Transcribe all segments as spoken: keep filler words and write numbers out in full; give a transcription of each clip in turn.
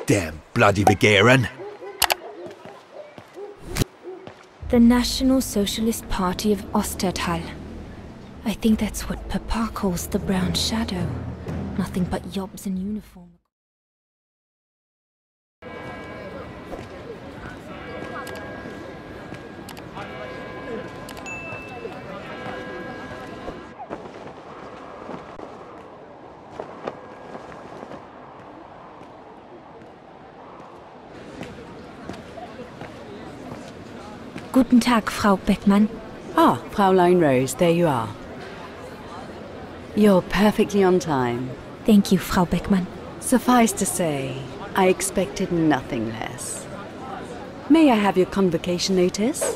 Damn bloody Bulgarian. The National Socialist Party of Ostertal. I think that's what Papa calls the Brown Shadow. Nothing but yobs in uniform. Guten Tag, Frau Beckmann. Ah, Fräulein Rose, there you are. You're perfectly on time. Thank you, Frau Beckmann. Suffice to say, I expected nothing less. May I have your convocation notice?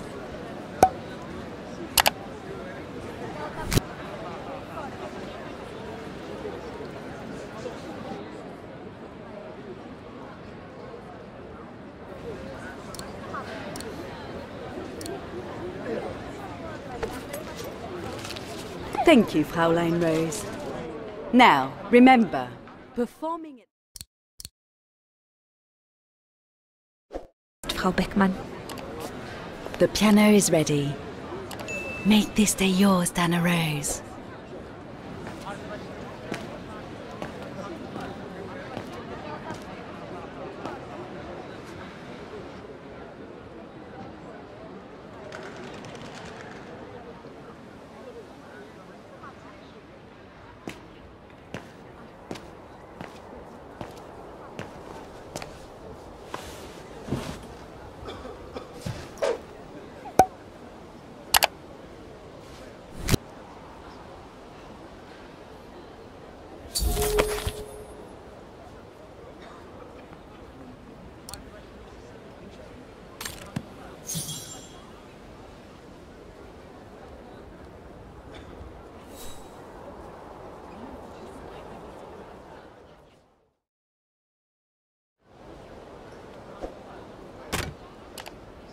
Thank you, Fräulein Rose. Now, remember, performing it... Frau Beckmann. The piano is ready. Make this day yours, Dana Rose.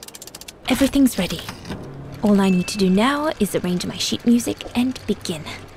Everything's ready. All I need to do now is arrange my sheet music and begin.